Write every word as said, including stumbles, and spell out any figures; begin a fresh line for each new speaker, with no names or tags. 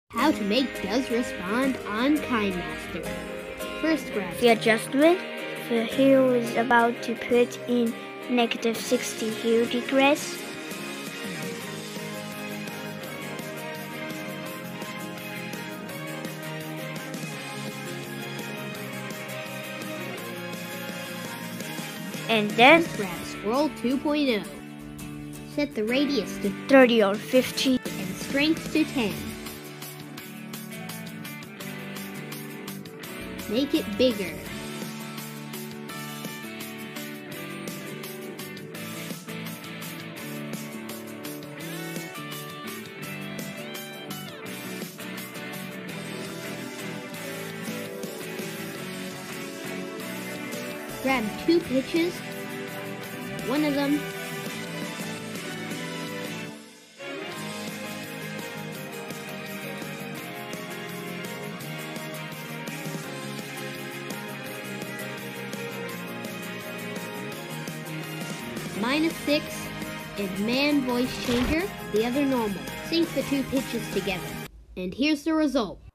How to make does respond on Kinemaster. First grab
the adjustment. The hue is about to put in negative sixty hue degrees. And then
grab Scroll two point oh. Set the radius to
thirty or fifty
and strength to ten. Make it bigger. Grab two pitches, one of them minus six and man voice changer, the other normal. Sync the two pitches together. And here's the result.